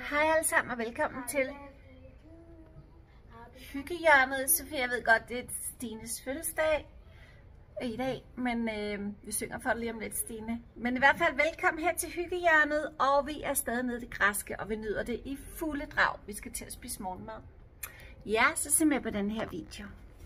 Hej alle sammen og velkommen til Hyggehjørnet. Sofie, jeg ved godt, det er Stines fødselsdag i dag, men vi synger for det lige om lidt, Stine. Men i hvert fald velkommen her til Hyggehjørnet, og vi er stadig nede i det græske, og vi nyder det i fulde drag. Vi skal til at spise morgenmad. Ja, så se med på den her video.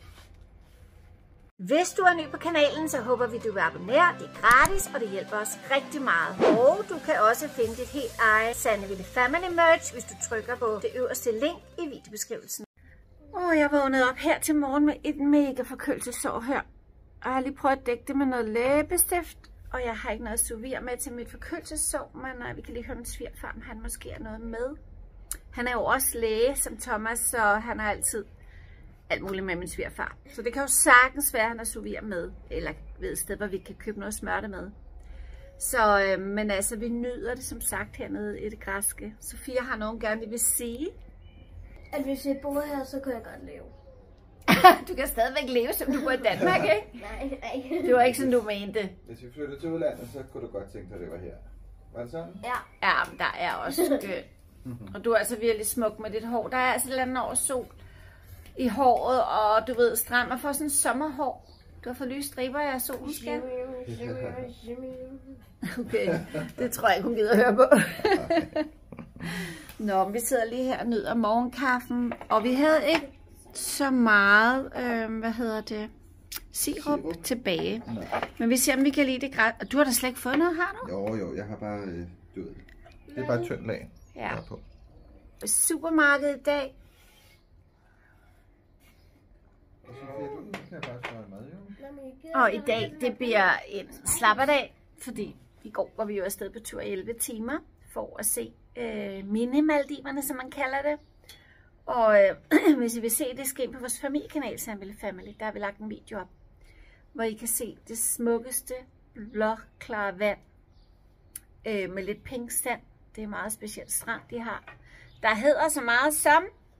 Hvis du er ny på kanalen, så håber vi, du vil abonnere. Det er gratis, og det hjælper os rigtig meget. Og du kan også finde dit helt eget Sandeville Family Merch, hvis du trykker på det øverste link i videobeskrivelsen. Jeg vågnede op her til morgen med et mega forkølelsessår her. Og jeg har lige prøvet at dække det med noget læbestift. Og jeg har ikke noget souvenir med til mit forkølelsessår, men vi kan lige høre min svigerfar, om han måske er noget med. Han er jo også læge som Thomas, så han har altid alt muligt med min svigerfar. Så det kan jo sagtens være, at han har souvenir med, eller ved et sted, hvor vi kan købe noget smørte med. Så, men altså, vi nyder det som sagt hernede i det græske. Sofia har nogen gerne, det vil sige. At hvis jeg bor her, så kan jeg godt leve. Du kan stadigvæk leve, som du bor i Danmark, ikke? Nej. Det var ikke sådan, du mente. Hvis vi flytter til udlandet, så kunne du godt tænke dig, at det var her. Var det sådan? Ja. Ja, men der er også skønt. Og du er altså virkelig smuk med dit hår. Der er altså et eller andet over sol i håret, og du ved, stram og får sådan en sommerhår. Du har fået lyse striber af solen, skal. Okay, det tror jeg ikke, hun gider at høre på. Nå, vi sidder lige her og nyder morgenkaffen, og vi havde ikke så meget, sirup tilbage. Men vi ser, om vi kan lide det græs. Og du har da slet ikke fået noget, har du? Jo, jeg har bare, det er bare et tyndt lag. Ja. Supermarkedet i dag. Og i dag, det bliver en slapperdag, fordi i går var vi jo afsted på tur i 11 timer for at se mini-Maldiverne, som man kalder det. Og hvis I vil se det, skal ind på vores familiekanal, Sandeville Family, der har vi lagt en video op, hvor I kan se det smukkeste, blåklare vand med lidt pink sand. Det er meget specielt strand, de har. Der hedder så meget som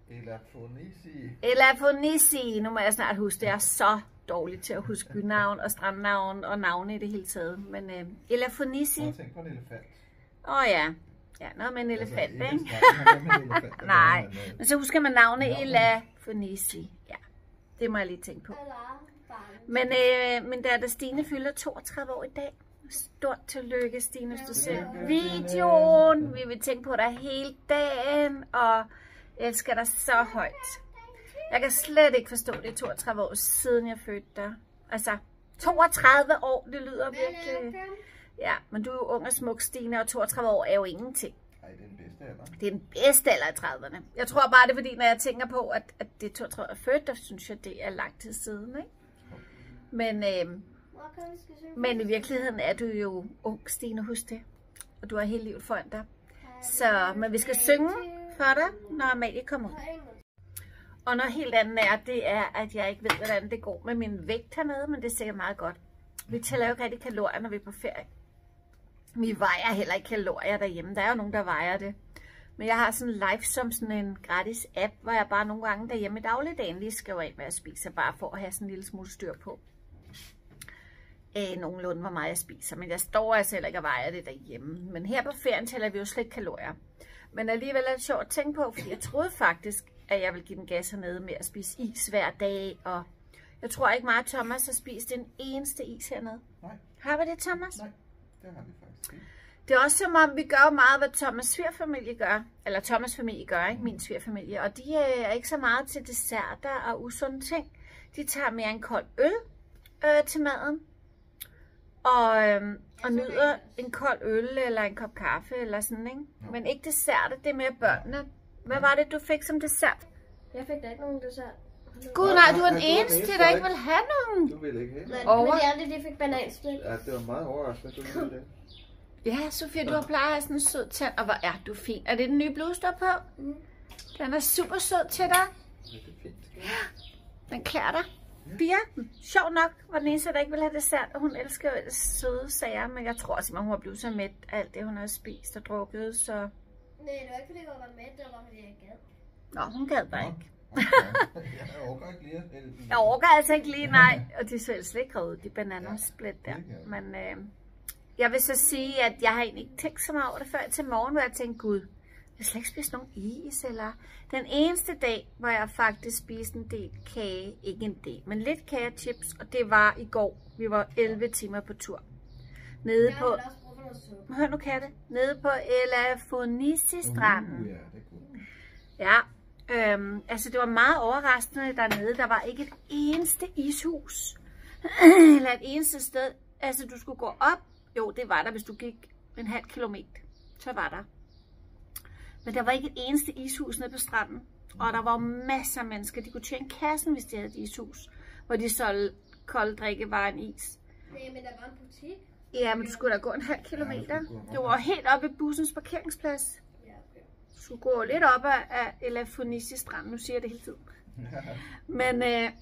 Elafonisi. Nu må jeg snart huske, det er så dårligt til at huske bynavn og strandnavn og navne i det hele taget. Men Elafonisi. Jeg tænker på en elefant. Ja. Ja, noget med en elefant, ikke? Nej, men så husker man navnet Elafonisi. Ja, det må jeg lige tænke på. Men da Stine fylder 32 år i dag. Stort tillykke, Stine, hvis du ser videoen. Vi vil tænke på dig hele dagen, og elsker dig så højt. Jeg kan slet ikke forstå det 32 år siden jeg fødte dig. Altså, 32 år, det lyder virkelig. Ja, men du er jo ung og smuk, Stine, og 32 år er jo ingenting. Nej, det er den bedste alder. Det er den bedste alder i 30'erne. Jeg tror bare, det er fordi, når jeg tænker på, at det er 32 år født, der synes jeg, det er lang tid siden, ikke? Men i virkeligheden er du jo ung, Stine, husk det. Og du har hele livet foran dig. Men vi skal synge for dig, når Amalie kommer ud. Og noget helt andet det er, at jeg ikke ved, hvordan det går med min vægt hernede, men det er sikkert meget godt. Vi tæller jo ikke rigtig kalorier, når vi er på ferie. Vi vejer heller ikke kalorier derhjemme. Der er jo nogen, der vejer det. Men jeg har sådan live som sådan en gratis app, hvor jeg bare nogle gange derhjemme i dagligdagen lige skriver ind, hvad jeg spiser, bare for at have sådan en lille smule styr på. Nogenlunde, hvor meget jeg spiser. Men jeg står altså heller ikke og vejer det derhjemme. Men her på ferien tæller vi jo slet ikke kalorier. Men alligevel er det sjovt at tænke på, fordi jeg troede faktisk, at jeg ville give den gas hernede med at spise is hver dag. Og jeg tror ikke meget, Thomas har spist den eneste is hernede. Nej. Har vi det, Thomas? Nej, det har vi faktisk ikke. Det er også som om, vi gør meget, hvad Thomas' svigerfamilie gør. Eller Thomas' familie gør, ikke? Min svigerfamilie. Og de er ikke så meget til desserter og usunde ting. De tager mere en kold øl til maden. Og nyder en kold øl eller en kop kaffe eller sådan, ikke? Ja. Men ikke desserter, det er mere børnene. Hvad var det, du fik som dessert? Jeg fik da ikke nogen dessert. Gud nej, du er den eneste, der ikke vil have nogen. Du ville ikke have. Men de andre, de fik bananstik. Ja, det var meget overraskende, at du ville det. Ja, Sofia, du har plejet at have sådan en sød tand. Og hvor er du fin. Er det den nye bluse, der er på? Den er super sød til dig. Ja, det er fint. Ja, den klæder dig. Bia, sjov nok, var den eneste, der ikke ville have dessert, og hun elsker jo søde sager, men jeg tror simpelthen, hun har blevet så mæt af alt det, hun har spist og drukket, så... Nej, det var ikke, fordi hun var mæt, det var, fordi jeg gad. Nå, hun gad bare ikke. Jeg overgår ikke lige. Jeg overgår altså ikke lige, nej. Og de så ellers ikke ud, de bananasplit der. Men jeg vil så sige, at jeg har egentlig ikke tænkt så meget over det før til morgen, hvor jeg tænkte, gud, Jeg har slet ikke spist nogen is, eller... Den eneste dag, hvor jeg faktisk spiste en del kage, ikke en del, men lidt kagechips, og det var i går. Vi var 11 timer på tur. Nede på... Hør nu, katte. Nede på Elafonisi-stranden. Ja, altså det var meget overraskende dernede. Der var ikke et eneste ishus. Eller et eneste sted. Altså du skulle gå op. Jo, det var der, hvis du gik en halv kilometer. Så var der. Men der var ikke et eneste ishus nede på stranden. Og der var masser af mennesker. De kunne tjene kassen, hvis de havde et ishus. Hvor de solgte kolde drikkevarer en is. Nej, men der var en butik. Ja, men du skulle da gå en halv kilometer. Det var helt oppe ved bussens parkeringsplads. Du skulle gå lidt op af Elafonisi-stranden. Nu siger jeg det hele tiden. Men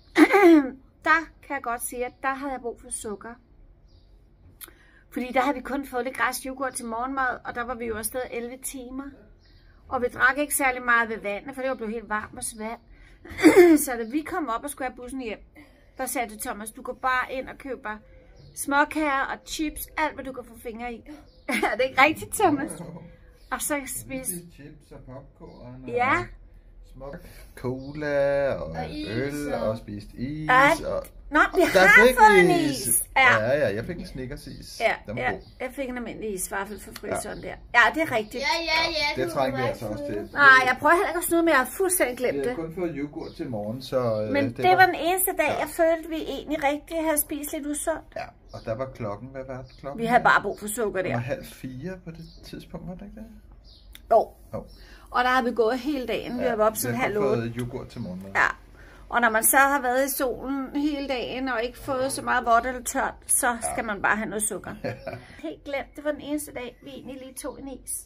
der kan jeg godt sige, at der havde jeg brug for sukker. Fordi der havde vi kun fået lidt græs yoghurt til morgenmad, og der var vi jo afsted 11 timer. Og vi drak ikke særlig meget ved vandet, for det var blevet helt varmt og svært. Så da vi kom op og skulle have bussen hjem, der sagde det Thomas, du går bare ind og køber småkager og chips, alt hvad du kan få fingre i. Er det ikke rigtigt, Thomas? Og så spise chips og popcorn. Ja. Smuk cola og øl og spist is. Og... Nå, vi har fået en is. Ja, jeg fik en Snickers-is. Ja, jeg fik en almindelig isvaffel fra fryseren der. Ja, det er rigtigt. Ja. Det trængte jeg altså også til. Nej, jeg prøver heller ikke at snyde, men jeg har fuldstændig glemt det. Jeg har kun fået yoghurt til morgen, så... Men det var den eneste dag, jeg følte, vi egentlig rigtig havde spist lidt usundt. Ja, og der var klokken, hvad var det klokken? Vi havde bare brug for sukker der. Det var 3:30 på det tidspunkt, var det ikke det? Jo. Og der har vi gået hele dagen. Vi har været op siden 7:30. Vi har fået yoghurt til morgenmad. Ja. Og når man så har været i solen hele dagen og ikke fået så meget vådt eller tørt, så skal man bare have noget sukker. Helt glemt, det var den eneste dag, vi egentlig lige tog en is.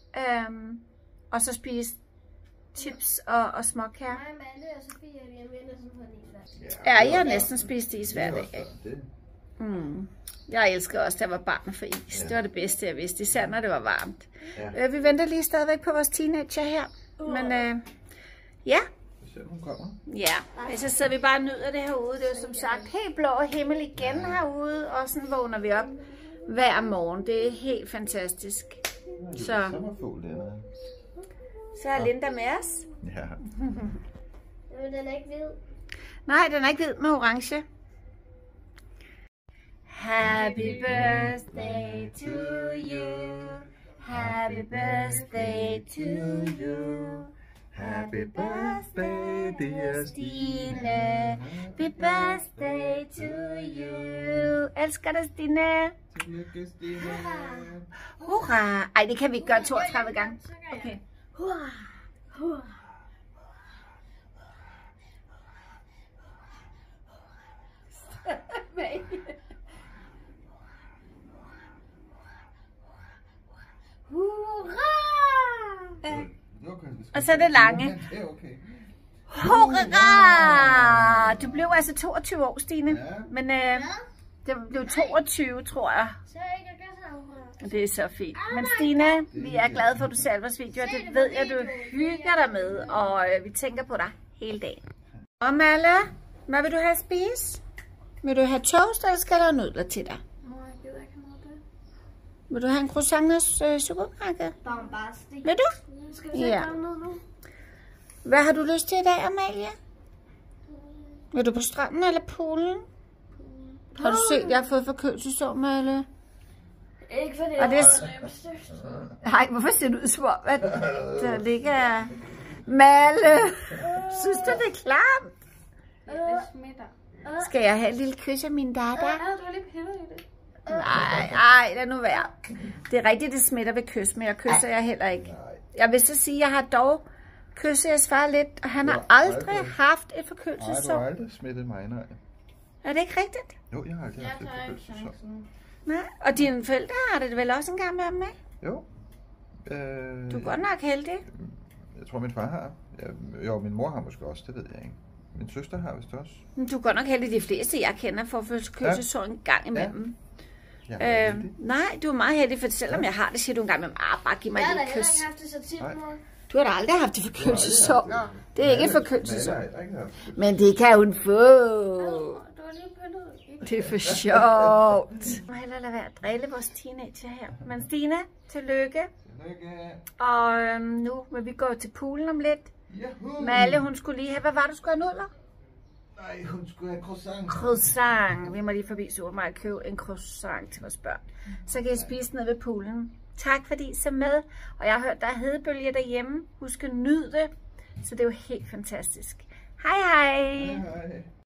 Og så spiste chips og småkager. Nej, Malle og Sofie, vi har næsten fået en is. Ja, jeg har næsten spist is hver dag. Jeg elsker også, da jeg var barn for is. Det var det bedste, jeg vidste, især når det var varmt. Vi venter lige stadigvæk på vores teenager her. Men ja. Ja, så sidder vi bare og nyder det herude. Det er jo som sagt helt blå himmel igen herude, og sådan vågner vi op hver morgen. Det er helt fantastisk. Så er Linda med os. Ja. Men den er ikke hvid. Nej, den er ikke hvid med orange. Happy birthday to you. Happy birthday to you. Happy birthday, dear Stine. Happy birthday to you. Elsker dig, Stine. Tillykke, Stine. Hurra. Ej, det kan vi ikke gøre 32 gange. Okay. Hurra. Hurra. Og så er det lange. Det er okay. Hurra! Du blev altså 22 år, Stine. Ja. Men det blev 22, tror jeg. Så ikke jeg gør så. Det er så fint. Men Stine, vi er glade for, at du ser vores videoer. Det ved jeg, du hygger dig med. Og vi tænker på dig hele dagen. Og Malle, hvad vil du have at spise? Vil du have toast, eller skal der nudler til dig? Vil du have en croissant og supermarked? Bombastisk. Vil du? Skal vi sætte noget nu? Hvad har du lyst til i dag, Amalie? Vil du på stranden eller poolen? Har du set, jeg har fået forkølelsesår, Malle? Ikke for det. Og det nej, hvorfor ser du ud som om, at der ligger... Malle! Synes du, det er klamt? Det smitter. Skal jeg have et lille kys af min datter? Du er lidt piller i det. Nej, lad nu være. Det er rigtigt, det smitter ved kys, men jeg kysser jeg heller ikke. Jeg vil så sige, at jeg har dog kysset jeres far lidt, og han har aldrig haft et forkølelsesår. Nej, du har aldrig smittet mig, nej. Er det ikke rigtigt? Jo, jeg har aldrig haft et forkølelsesår. Nej, og dine forældre har det vel også en gang med dem, ikke? Jo. Du er godt nok heldig. Jeg tror, min far har. Jo, min mor har måske også, det ved jeg ikke. Min søster har vist også. Men du er godt nok heldig, de fleste, jeg kender, for forkølelsesår en gang imellem. Ja. Nej, du er meget heldig, for selvom jeg har det, siger du en gang med mig, bare giv mig et lille kys. Jeg har da heller ikke haft det så tit, mor. Du har da aldrig haft det forkølelsesår. Det er ikke et forkølelsesår. Nej. Men det kan hun få. Du har lige pyntet. Det er for sjovt. Jeg må hellere lade være at drille vores teenager her. Men Stine, tillykke. Lykke. Og nu vil vi gå til poolen om lidt. Yahoo! Malle, hun skulle lige have, hvad var det, du skulle have nudler? Nej, hun skulle have croissant. Croissant. Vi må lige forbi supermarkedet og købe en croissant til vores børn. Så kan I spise ned ved poolen. Tak fordi I så med. Og jeg har hørt, der er hedebølge derhjemme. Husk at nyde det. Så det er jo helt fantastisk. Hej hej. Hej, hej.